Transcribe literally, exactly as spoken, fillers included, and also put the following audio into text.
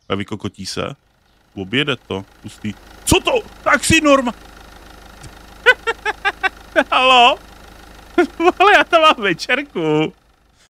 A vykokotí se. Objede to. Pustý. Co to? Taxi Norma! Halo? Ale já tam mám večerku.